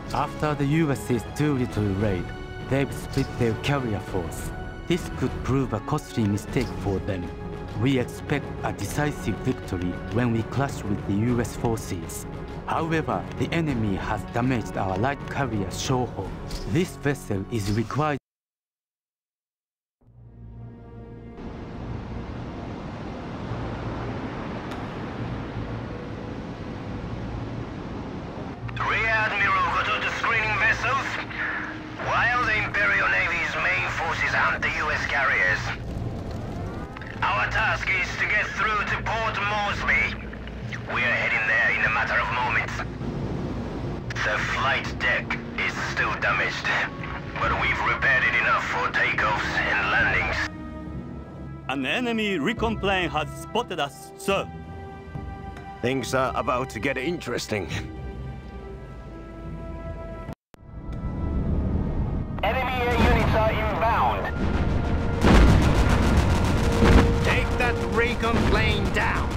After the US's Doolittle raid, they've split their carrier force. This could prove a costly mistake for them. We expect a decisive victory when we clash with the US forces. However, the enemy has damaged our light carrier Shōhō. This vessel is required. Rear Admiral got all the screening vessels, while the Imperial Navy's main forces hunt the US carriers. Our task is to get through to Port Moresby. We're heading there in a matter of moments. The flight deck is still damaged, but we've repaired it enough for takeoffs and landings. An enemy recon plane has spotted us, sir. Things are about to get interesting. Enemy air units are inbound. Take that recon plane down!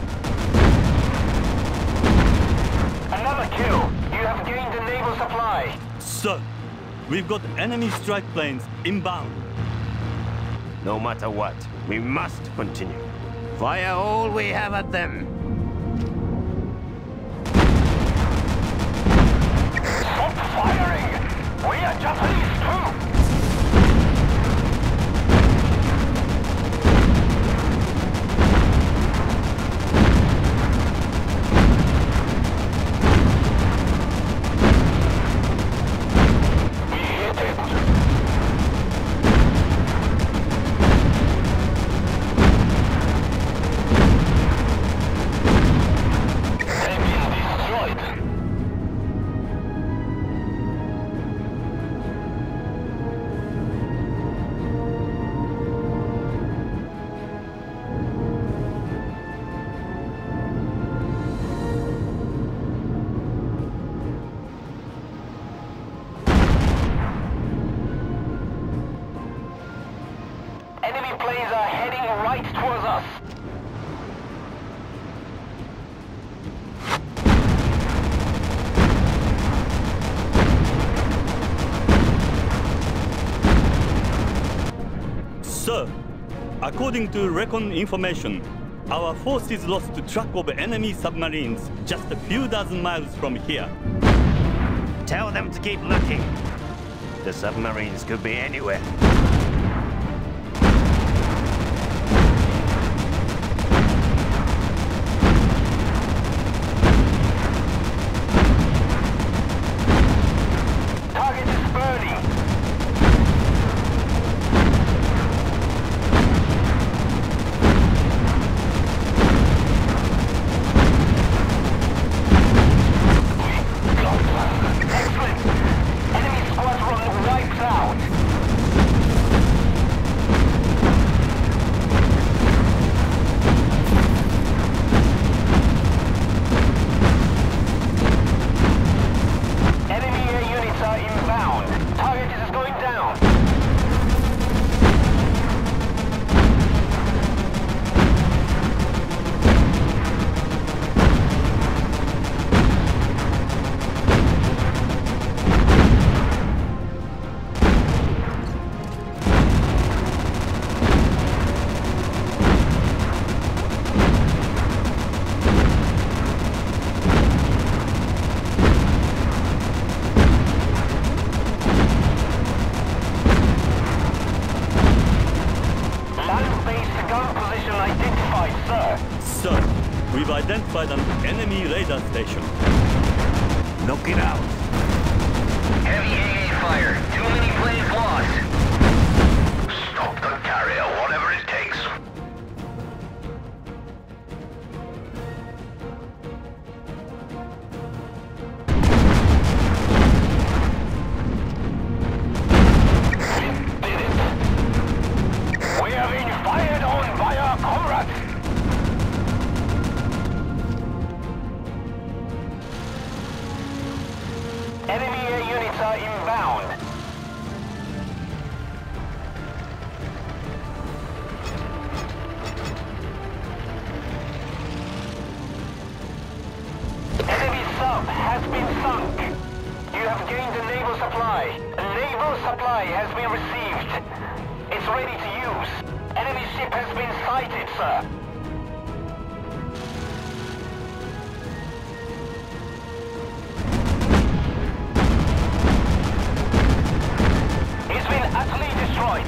Another kill. You have gained a naval supply. Sir, we've got enemy strike planes inbound. No matter what, we must continue. Fire all we have at them. Stop firing! We are Japanese troops! Enemy planes are heading right towards us. Sir, according to recon information, our forces lost track of enemy submarines just a few dozen miles from here. Tell them to keep looking. The submarines could be anywhere. Target is burning. Excellent. Enemy squadron wiped out. Enemy air units are inbound. Target is going down. Land-based gun position identified, sir. Sir, we've identified an enemy radar station. Knock it out. Heavy AA fire. Too many planes lost. Stop the carrier, whatever it takes. We are being fired on by our comrades! Enemy air units are inbound. Enemy sub has been sunk. You have gained a supply. A naval supply has been received. It's ready to use. Enemy ship has been sighted, sir. It's been utterly destroyed.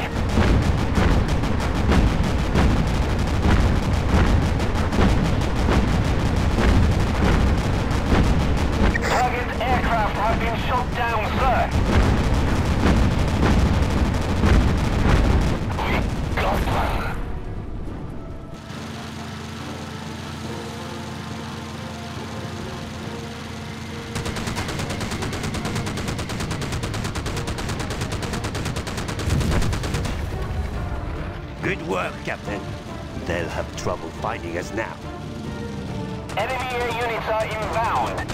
Target aircraft have been shot down, sir. We got one. Good work, Captain. They'll have trouble finding us now. Enemy air units are inbound.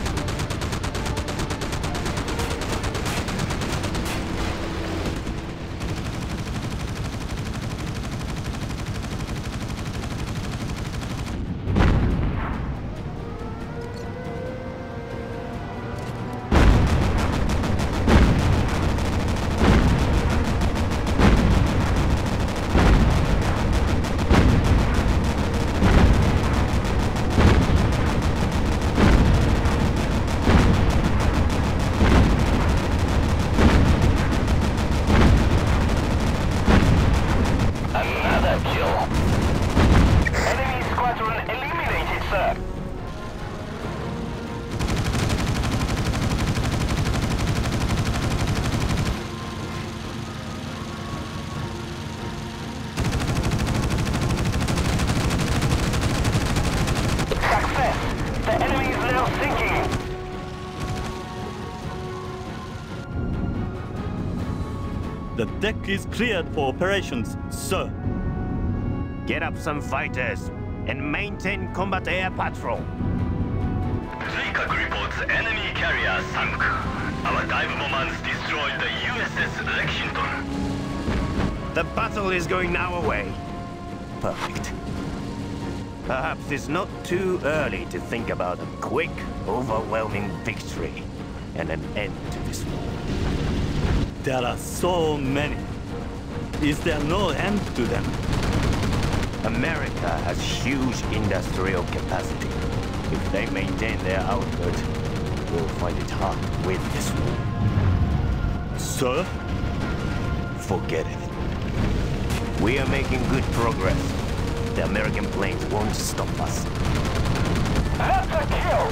The deck is cleared for operations, sir. Get up some fighters and maintain combat air patrol. Zikak reports enemy carrier sunk. Our dive bombers destroyed the USS Lexington. The battle is going now away. Perfect. Perhaps it's not too early to think about a quick, overwhelming victory and an end to this war. There are so many. Is there no end to them? America has huge industrial capacity. If they maintain their output, we'll find it hard to win this war. Sir? Forget it. We are making good progress. The American planes won't stop us. That's a kill!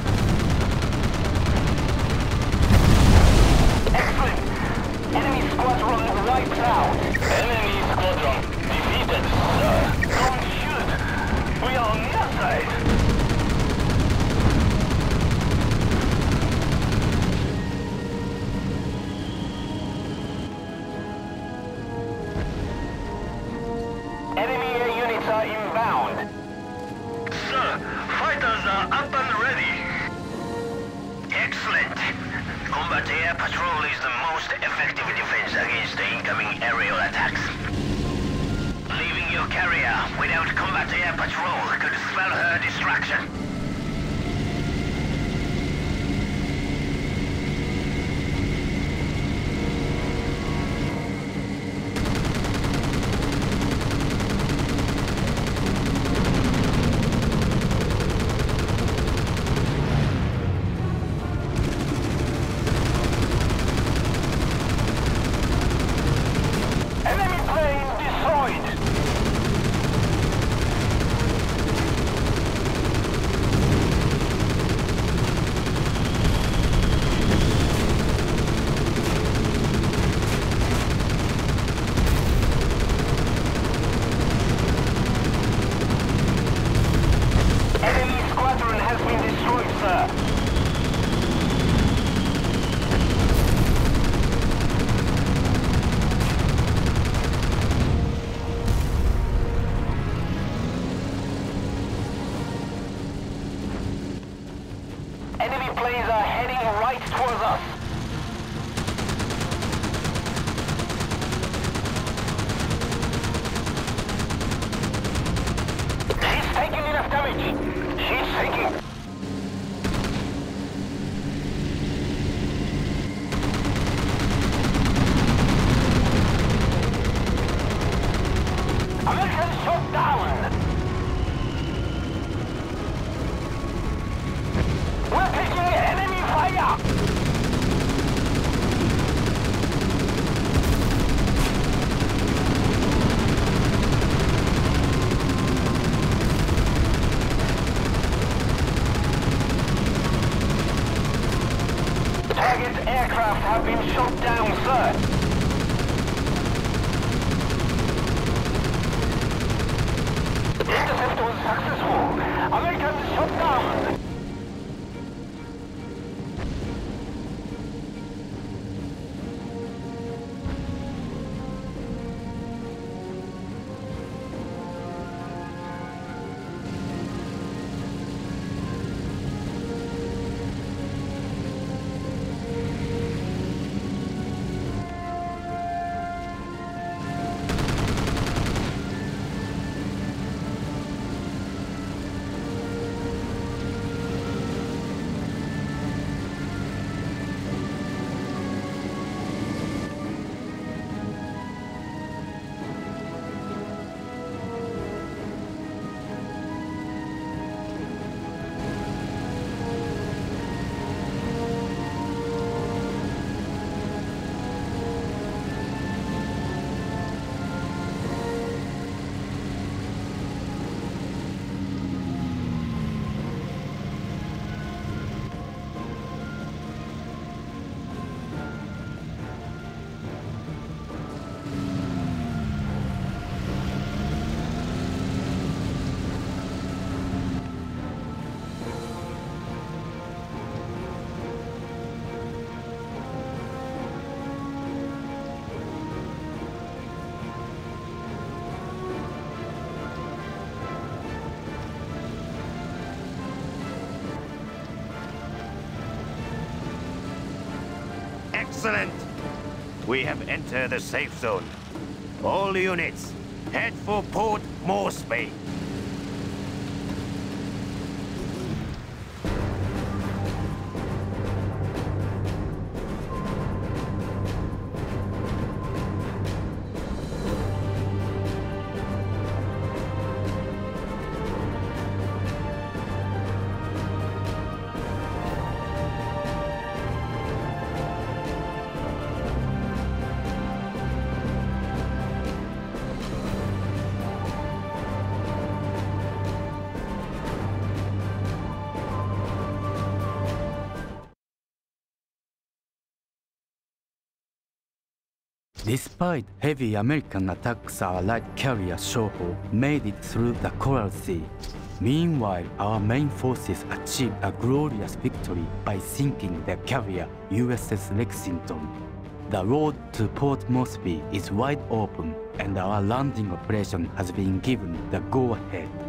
Excellent! Enemy squadron wiped out! Enemy squadron defeated, sir! Don't shoot! We are on your side! Enemy air units are inbound. Sir, fighters are up and ready. Excellent. Combat air patrol is the most effective defense against the incoming aerial attacks. Leaving your carrier without combat air patrol could spell her destruction. Enemy planes are heading right towards us. He's taking enough damage. She's taking... Target aircraft have been shot down, sir. Intercept was successful. Americans shot down. Excellent! We have entered the safe zone. All units, head for Port Moresby. Despite heavy American attacks, our light carrier Shōhō made it through the Coral Sea. Meanwhile, our main forces achieved a glorious victory by sinking the carrier USS Lexington. The road to Port Moresby is wide open, and our landing operation has been given the go-ahead.